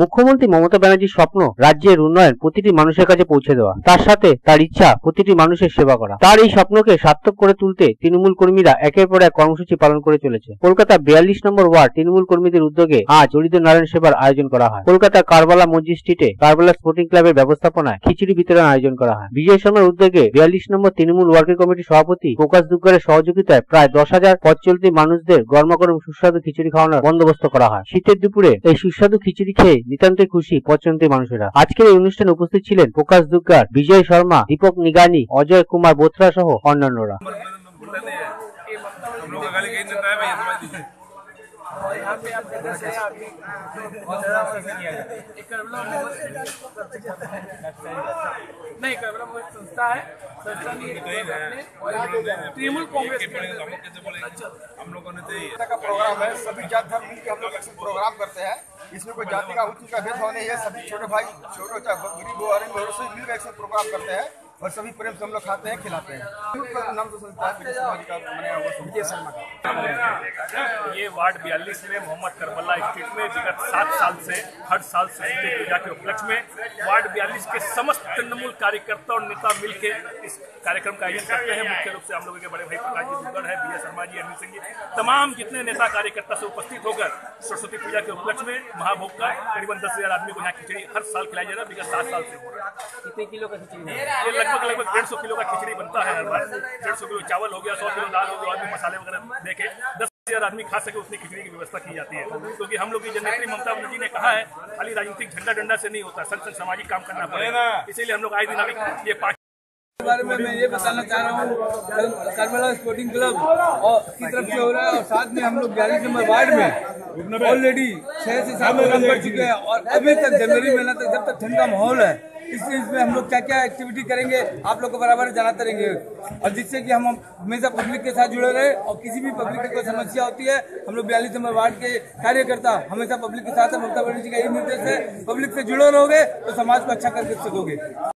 মুখ্যমন্ত্রী মমতা ব্যানার্জির স্বপ্ন রাজ্যের উন্নয়ন প্রতিটি মানুষের কাছে পৌঁছে দেওয়া, তার সাথে তার ইচ্ছা প্রতিটি মানুষের সেবা করা। তার এই স্বপ্নকে সার্থক করে তুলতে তৃণমূল কর্মীরা একের পর এক কর্মসূচি পালন করে চলেছে। কলকাতা 42 নম্বর ওয়ার্ড তৃণমূল কর্মীদের উদ্যোগে আজ হরিদ্র নারায়ণ সেবার আয়োজন করা হয়। কলকাতা কারবালা মসজিদ স্ট্রিটে কারবালা স্পোর্টিং ক্লাবের ব্যবস্থাপনায় খিচুড়ি বিতরণ আয়োজন করা হয়। বিজয় শর্মার উদ্যোগে 42 নম্বর তৃণমূল ওয়ার্কিং কমিটির সভাপতি প্রকাশ দুগ্গরের সহযোগিতায় প্রায় 10,000 পথচলতি মানুষদের গরমাগরম সুস্বাদু খিচুড়ি খাওয়ানোর বন্দোবস্ত করা হয়। শীতের দুপুরে এই সুস্বাদু খিচুড়ি খেয়ে নিতান্তই খুশি পথচলতি মানুষেরা। আজকের এই অনুষ্ঠানে উপস্থিত ছিলেন প্রকাশ দুগ্গর, বিজয় শর্মা, দীপক নিগানি, অজয় কুমার বোথরা সহ অন্যান্যরা। यहाँ पे आप जगह से अभी नहीं करबला वो संस्था है, संस्था तृणमूल कांग्रेस हम लोगों ने का प्रोग्राम है। सभी जात धर्म मिलकर हम लोग प्रोग्राम करते हैं। इसमें कोई जाति का ऊंची का भेदभाव नहीं है। सभी छोटे भाई छोटे गरीब और से मिलकर एक प्रोग्राम करते हैं और सभी प्रेम से हम लोग खाते हैं, खिलाते हैं। नाम तो संस्था है विजय शर्मा का। ये वार्ड 42 में मोहम्मद करबला स्ट्रीट में विगत 7 साल से हर साल सरस्वती पूजा के उपलक्ष्य में वार्ड 42 के समस्त तृणमूल कार्यकर्ता और नेता मिलकर इस कार्यक्रम का आयोजन करते हैं। मुख्य रूप से हम लोगों के बड़े भाई प्रकाश जी दुग्गड़ है, विजय शर्मा जी, अनिल सिंह जी, तमाम जितने नेता कार्यकर्ता से उपस्थित होकर सरस्वती पूजा के उपलक्ष्य में महाभोग का करीबन 10,000 आदमी को यहाँ खिचड़ी हर साल खिलाई जा रहा है। विगत 7 साल से हो रहा है। कितने किलो का खिचड़ी है? ये लगभग 150 किलो का खिचड़ी बनता है हर बार। 150 किलो चावल हो गया, 100 किलो दाल हो गया, आदमी मसाले वगैरह देके 10,000 आदमी खा सके उतनी खिचड़ी की व्यवस्था की जाती है। क्योंकि हम लोग की जननेत्री ममता बनर्जी ने कहा है खाली राजनीतिक झंडा डंडा से नहीं होता, संग सामाजिक काम करना पड़ेगा। इसीलिए हम लोग आए दिन अभी ये के बारे में मैं ये बताना चाह रहा हूँ, करबला स्पोर्टिंग क्लब और की तरफ से हो रहा है और साथ में हम लोग 42 नंबर वार्ड में ऑलरेडी 6 से 7 प्रोग्राम कर चुके हैं और अभी तक जनवरी महीना तक जब तक ठंड का माहौल है इसमें हम लोग क्या क्या एक्टिविटी करेंगे आप लोग को बराबर जनाते रहेंगे और जिससे कि हम हमेशा पब्लिक के साथ जुड़े रहे और किसी भी पब्लिक की कोई समस्या होती है हम लोग 42 नंबर वार्ड के कार्यकर्ता हमेशा पब्लिक के साथ है। ममता बनर्जी का यही निर्देश है, पब्लिक से जुड़े रहोगे तो समाज को अच्छा करके सकोगे।